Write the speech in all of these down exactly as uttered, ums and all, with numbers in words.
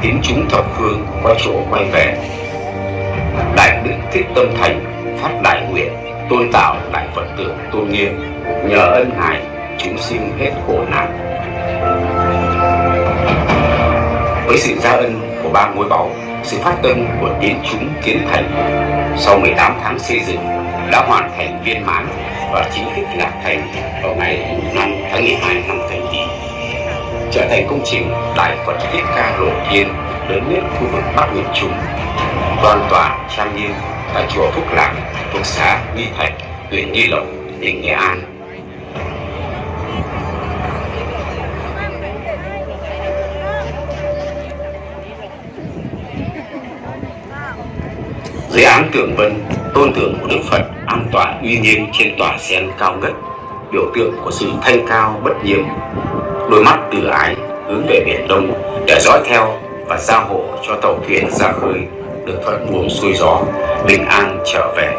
tiến chúng thập phương qua chỗ quay về. Đại đức Thích Tâm Thành phát đại nguyện tôn tạo đại Phật tượng tôn nghiêm, nhờ ân ngài chúng sinh hết khổ nạn. Với sự gia ân của ba ngôi báu, sự phát tâm của tiến chúng Kiến Thành, sau mười tám tháng xây dựng đã hoàn thành viên mãn và chính thức lạc thành vào ngày năm tháng mười hai năm Canh Tý, trở thành công trình Đại Phật Thích Ca lộ thiên lớn nhất khu vực Bắc Miền Trung, đoan tọa trang nghiêm tại chùa Phúc Lạc thuộc xã Nghi Thạch, huyện Nghi Lộc, tỉnh Nghệ An. Dưới áng tường vân, tôn tượng của Đức Phật an tọa uy nghiêm trên tòa sen cao ngất, biểu tượng của sự thanh cao bất nhiễm. Đôi mắt từ ái hướng về biển Đông để dõi theo và gia hộ cho tàu thuyền ra khơi được thuận buồm xuôi gió, bình an trở về.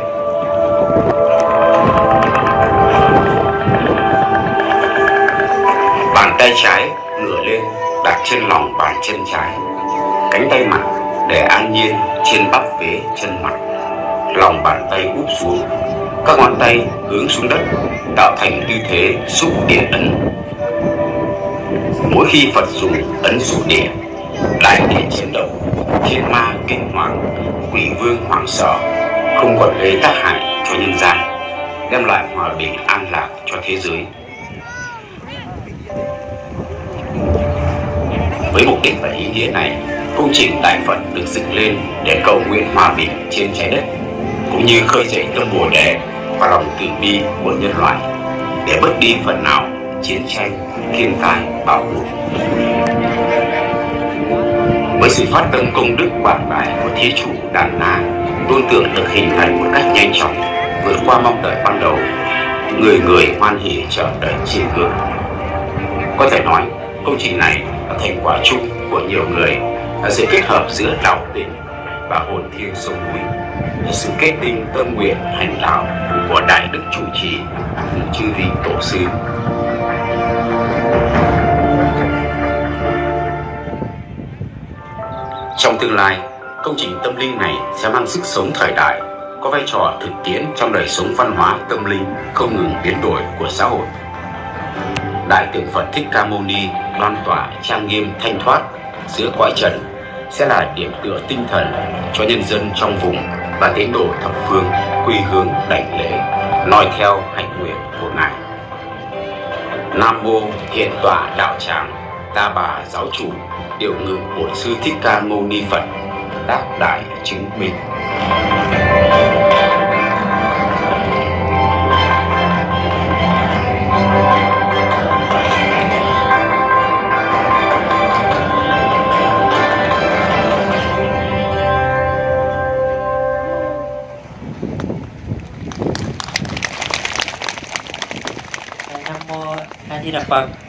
Bàn tay trái ngửa lên đặt trên lòng bàn chân trái, cánh tay mặt để an nhiên trên bắp vế chân mặt, lòng bàn tay úp xuống, các ngón tay hướng xuống đất tạo thành tư thế xúc địa ấn. Mỗi khi Phật dùng ấn xúc địa, đại địa chấn động, thiên ma kinh hoàng, quỷ vương hoảng sợ, không còn gây tác hại cho nhân gian, đem lại hòa bình an lạc cho thế giới. Với mục đích và ý nghĩa này, công trình Đại Phật được dựng lên để cầu nguyện hòa bình trên trái đất, cũng như khơi dậy tâm Bồ Đề và lòng từ bi của nhân loại, để bớt đi phần nào chiến tranh, thiên tai, bạo lực. Với sự phát tâm công đức quảng đại của thí chủ Đàn Na, tôn tượng được hình thành một cách nhanh chóng, vượt qua mong đợi ban đầu, người người hoan hỉ chờ đợi chiêm ngưỡng. Có thể nói, công trình này là thành quả chung của nhiều người, là sự kết hợp giữa đạo tình và hồn thiêng sông núi, là sự kết tinh tâm nguyện hành đạo của đại đức chủ trì cùng chư vị tổ sư. Trong tương lai, công trình tâm linh này sẽ mang sức sống thời đại, có vai trò thực tiễn trong đời sống văn hóa tâm linh không ngừng biến đổi của xã hội. Đại tượng Phật Thích Ca Mâu Ni loan tỏa trang nghiêm thanh thoát giữa cõi trần sẽ là điểm tựa tinh thần cho nhân dân trong vùng và tín đồ thập phương quy hướng đảnh lễ, noi theo hạnh nguyện của ngài. Nam mô Hiện Tọa Đạo Tràng Ta Bà Giáo Chủ Điều Ngự Bổn Sư Thích Ca Mâu Ni Phật đắc đại chứng minh. Nam mô A Di Đà Phật.